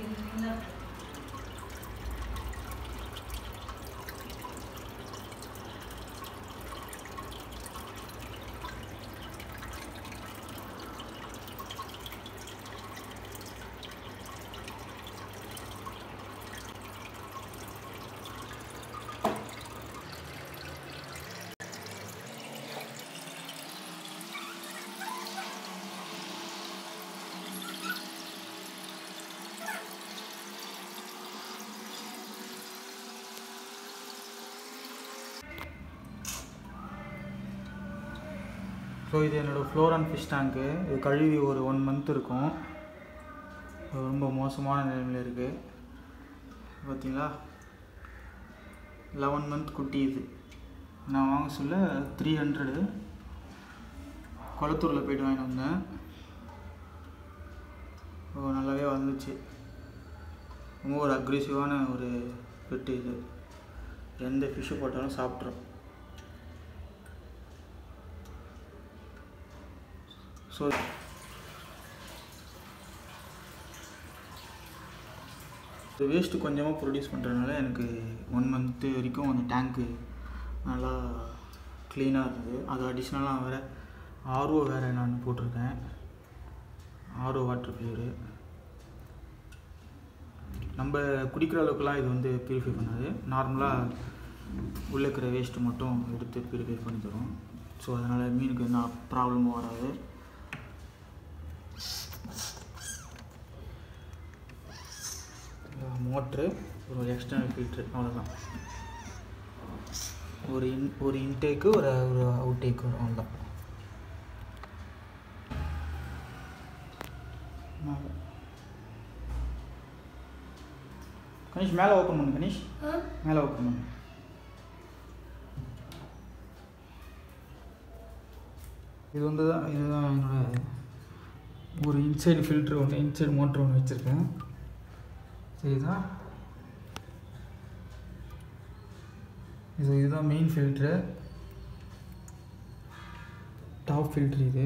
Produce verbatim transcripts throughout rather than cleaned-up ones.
So இது என்னோடய ஃப்ளோரான் fish டேங்க்கு. இது கழுவி ஒரு ஒன் மந்த் இருக்கும். ரொம்ப மோசமான நிலைமையில் இருக்குது. பார்த்தீங்களா, லெவன் மந்த் குட்டி. இது நான் வாங்க சொல்ல த்ரீ ஹண்ட்ரடு கொளத்தூரில் போய்ட்டு வாங்கிட்டு வந்தேன். ஓ நல்லாவே வந்துச்சு. ரொம்ப ஒரு அக்ரெசிவான ஒரு பெட்டு இது. எந்த ஃபிஷ்ஷு போட்டாலும் சாப்பிட்றோம். ஸோ இந்த வேஸ்ட்டு கொஞ்சமாக ப்ரொடியூஸ் பண்ணுறதுனால எனக்கு ஒன் மந்த்து வரைக்கும் அந்த டேங்க்கு நல்லா க்ளீனாக இருந்தது. அது அடிஷ்னலாக வேறு ஆர்ஓ வேறு நான் போட்டிருக்கேன். RO water filter. நம்ம குடிக்கிற அளவுக்குலாம் இது வந்து ப்யூரிஃபை பண்ணாது. நார்மலாக உள்ளே இருக்கிற வேஸ்ட்டு மட்டும் எடுத்து ப்யூரிஃபை பண்ணி தரும். ஸோ அதனால் மீனுக்கு என்ன ப்ராப்ளமும் வராது. மோட்ரு, ஒரு எக்ஸ்டர்னல் ஃபில்ட்ரு, அவ்வளோதான். ஒரு இன் ஒரு இன்டேக்கு ஒரு ஒரு அவுட் டேக்கு வரும், அவ்வளோதான். கனிஷ் மேலே ஓப்பன் பண்ணு. கனிஷ் மேலே ஓப்பன் பண்ணு. இது வந்து தான் இதுதான் என்னோடய ஒரு இன்சைடு ஃபில்ட்ரு ஒன்று, இன்சைடு மோட்ரு ஒன்று வச்சுருக்கேன். சரிதா, இது இதுதான் மெயின் ஃபில்ட்ரு, டாப் ஃபில்ட்ரு இது.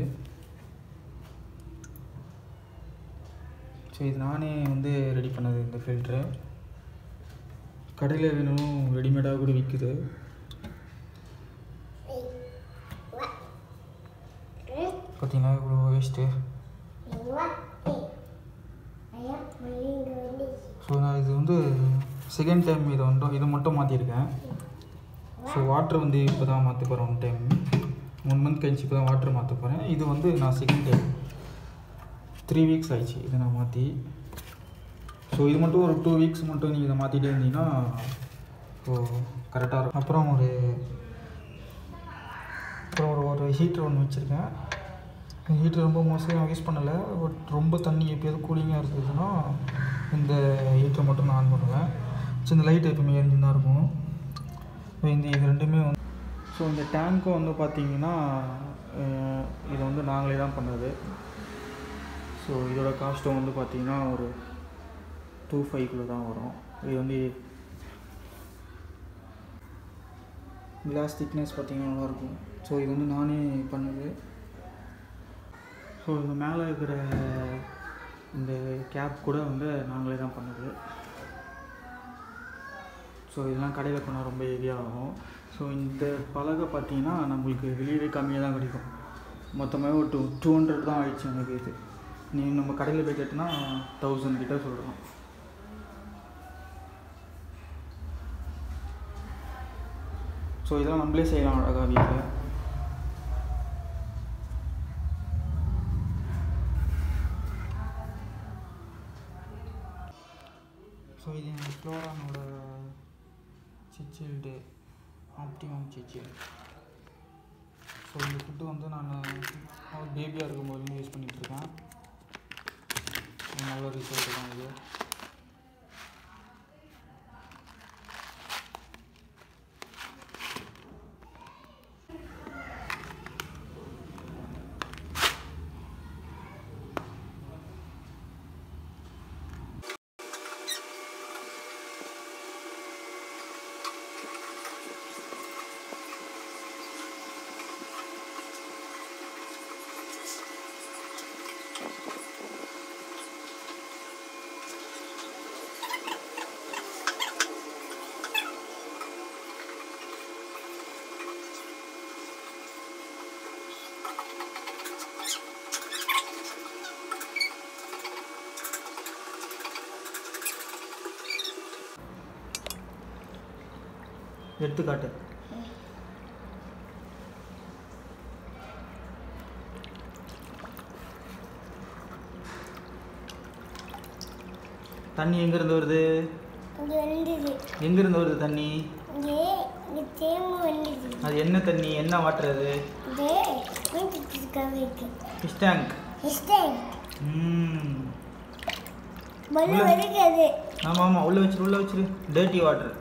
ஸோ இது நானே வந்து ரெடி பண்ணது. இந்த ஃபில்ட்ரு கடையில் வேணும், ரெடிமேடாக கூட விற்குது. பார்த்தீங்கன்னா இவ்வளோ வேஸ்ட்டு. ஸோ நான் இது வந்து செகண்ட் டைம் இதை வந்து இதை மட்டும் மாற்றிருக்கேன். ஸோ வாட்டர் வந்து இப்போ தான் மாற்ற போகிறேன். ஒன் டைம் ஒன் மந்த் கழிச்சு இப்போ தான் வாட்டர் மாற்ற போகிறேன். இது வந்து நான் செகண்ட் டைம் த்ரீ வீக்ஸ் ஆயிடுச்சு இதை நான் மாற்றி. ஸோ இது மட்டும் ஒரு டூ வீக்ஸ் மட்டும் நீங்கள் இதை மாற்றிட்டே இருந்தீங்கன்னா ஸோ கரெக்டாக இருக்கும். அப்புறம் ஒரு அப்புறம் ஒரு ஒரு ஹீட்டர் ஒன்று வச்சுருக்கேன். ஹீட்டர் ரொம்ப மோஸ்ட்லி நான் யூஸ் பண்ணலை. பட் ரொம்ப தண்ணி எப்போயாவது கூலிங்காக இருந்ததுன்னா இந்த ஹீட்டரை மட்டும் நான் ஆன் பண்ணுவேன். ஸோ இந்த லைட் எப்பவுமே எரிஞ்சுன்னு தான் இருக்கும். ஸோ இந்த இது ரெண்டுமே வந்து ஸோ இந்த டேங்க்கும் வந்து பார்த்திங்கன்னா இதை வந்து நாங்களே தான் பண்ணது. ஸோ இதோட காஸ்ட்டும் வந்து பார்த்திங்கன்னா ஒரு டூ ஃபைவ்க்குள்ளே தான் வரும். இது வந்து கிளாஸ் திக்னஸ் பார்த்திங்கன்னா நல்லாயிருக்கும். ஸோ இது வந்து நானே பண்ணது. ஸோ இந்த மேலே இருக்கிற இந்த கேப் கூட வந்து நாங்களே தான் பண்ணது. ஸோ இதெல்லாம் கடையில் போனால் ரொம்ப ஹெவியாக ஆகும். ஸோ இந்த பலகை பார்த்திங்கன்னா நம்மளுக்கு வெளியவே கம்மியாக தான் கிடைக்கும். மொத்தமாக ஒரு டூ டூ ஹண்ட்ரட் தான் ஆகிடுச்சு எனக்கு. இது நீ நம்ம கடையில் போய் கேட்டோன்னா தௌசண்ட் கிட்ட சொல்கிறோம். ஸோ இதெல்லாம் நம்மளே செய்யலாம் அழகாக வீட்டில். ஸோ இது எங்கள் ஃப்ளோரானோட சிச்சில்டு ஆப்டிமம் சிச்சில். ஸோ இந்த ஃபுட்டு வந்து நான் ஒரு பேபியாக இருக்கும்போது யூஸ் பண்ணிகிட்ருக்கேன். நல்ல ரிசல்ட் தான் இது. எடுத்துக்காட்டு. தண்ணி எங்கேருந்து வருது? எங்கேருந்து வருது தண்ணி? அது என்ன தண்ணி? என்ன வாட்டர் அது? Fish tank. ம் ஆமாம் ஆமாம், உள்ளே வச்சிரு உள்ளே வச்சிரு. Dirty water.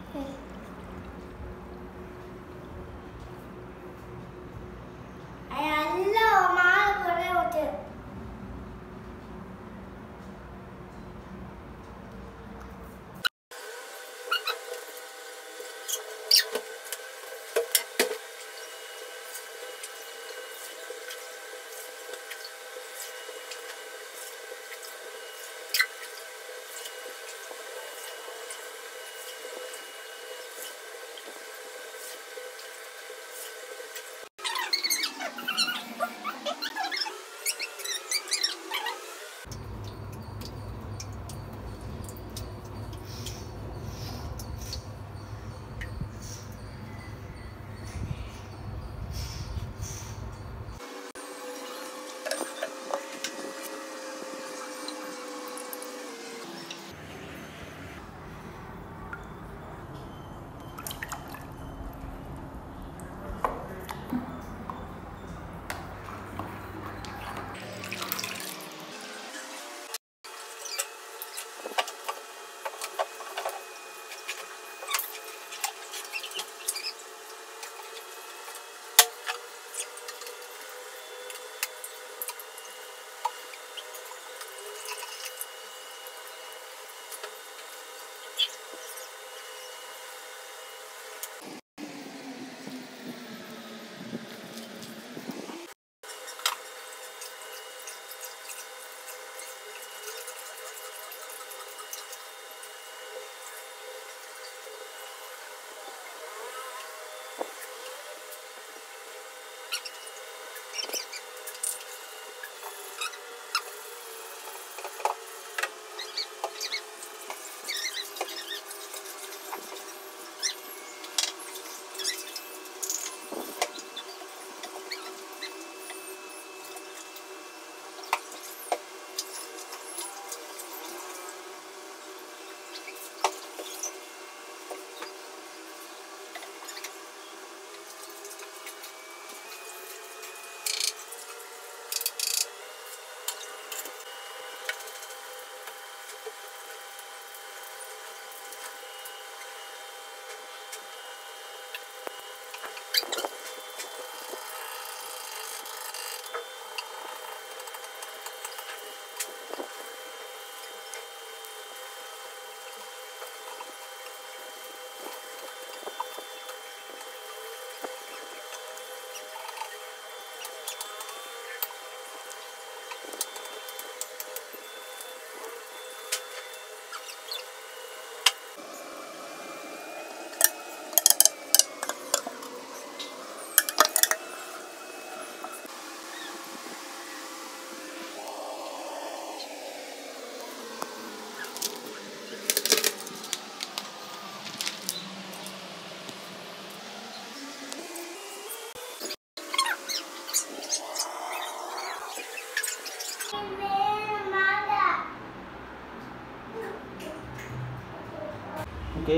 ஓகே,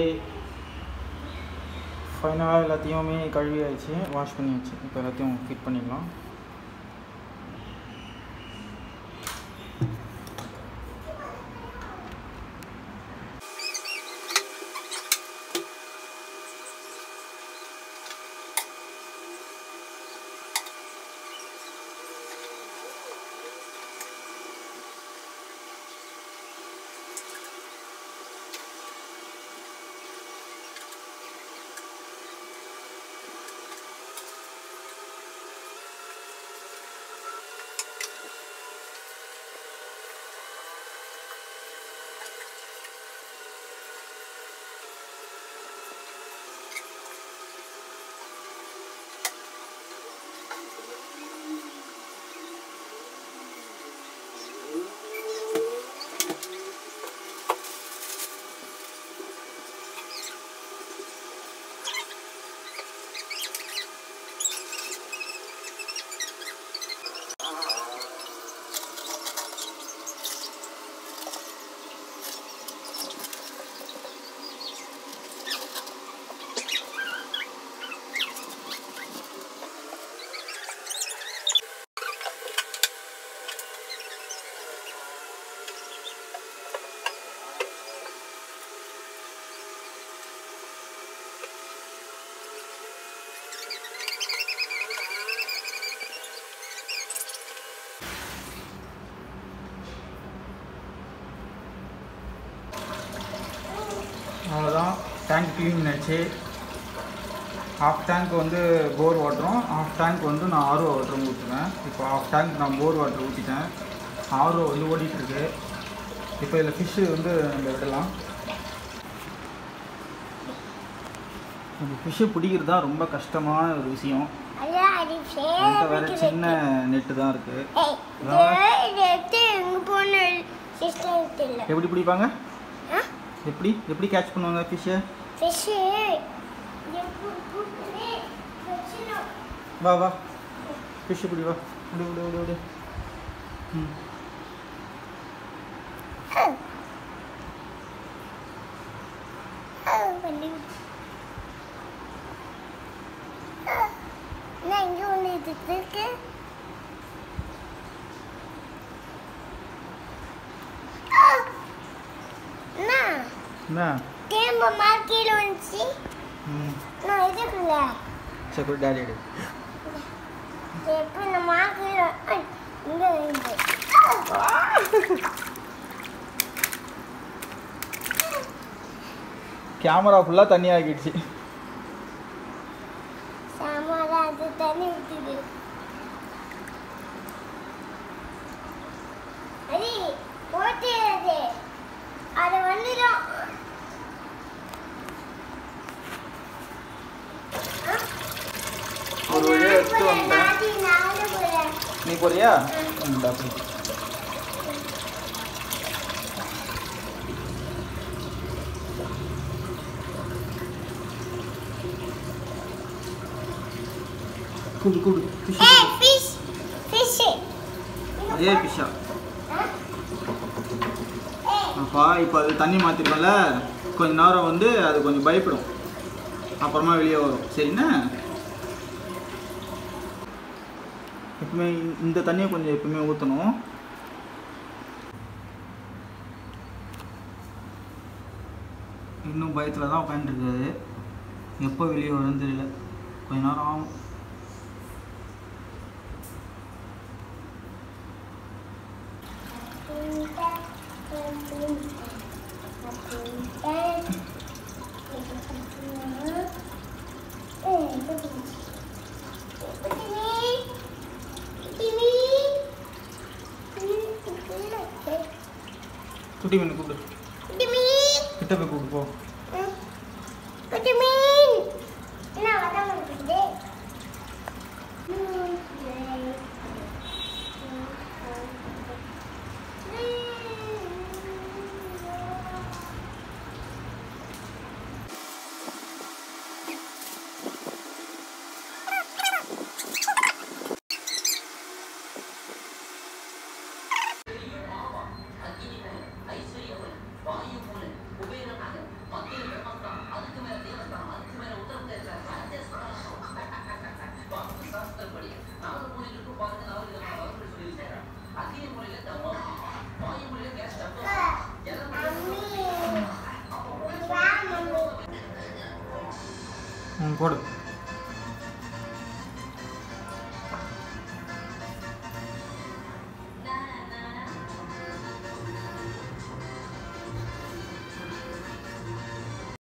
ஃபைனலாக எல்லாத்தையுமே கழுவி ஆயிடுச்சு, வாஷ் பண்ணியாச்சு. இப்போ எல்லாத்தையும் ஃபிட் பண்ணிடலாம். அவ்வளோதான். டேங்க் க்ளீன் பண்ணியாச்சு. ஹாஃப் டேங்க் வந்து போர் வாட்டரும் ஹாஃப் டேங்க் வந்து நான் ஆர்ஓ வாட்டரும் ஊற்றுவேன். இப்போ ஹாஃப் டேங்க் நான் போர் வாட்டர் ஊற்றிட்டேன். ஆர்ஓ வந்து ஓடிட்டுருக்கு. இப்போ இதில் ஃபிஷ்ஷு வந்து நம்ம விடலாம். இந்த ஃபிஷ்ஷு பிடிக்கிறது தான் ரொம்ப கஷ்டமான ஒரு விஷயம். என்கிட்ட வேறு சின்ன நெட்டு தான் இருக்குது. எப்படி பிடிப்பாங்க? எப்படி எப்படி கேட்ச் பண்ணுவாங்க ஃபிஷ்ஷை? வா வா ஃபிஷ்ஷு பிடி வா. விடு விடு விடு விடு. ம் என்ன கேம்ப மார்க்கெட்ல வந்துச்சு. ம் நான் இதுக்குள்ள சரி குட் டாடி எடு. இப்போ இந்த மார்க்கெட்ல இங்க இருந்து கேமரா ஃபுல்லாக தண்ணி ஆகிடுச்சு. சாமாரா அது தண்ணி ஊத்துது. அடி போட்டே அது அது வந்துடும். ஒரு வழியாக எடுத்து வந்துட்டேன். நீ போறியா? ம் அப்படி கூடு கூடு ஃபிஷ் ஃபிஷ் அதே ஃபிஷ்ஷா? அப்பா இப்போ அது தண்ணி மாற்றிருக்கோம்ல, கொஞ்சம் நேரம் வந்து அது கொஞ்சம் பயப்படும், அப்புறமா வெளியே வரும். சரிண்ணா? எப்பவுமே இந்த தண்ணியை கொஞ்சம் எப்பவுமே ஊற்றணும். இன்னும் பயத்தில் தான் உட்காந்துருக்காது. எப்போ வெளியே வரும்னு தெரியல, கொஞ்ச நேரம் ஆகும். குட்டி மீன் கூப்பிடு. கிட்ட போய் கூப்பிடு போ. போடு.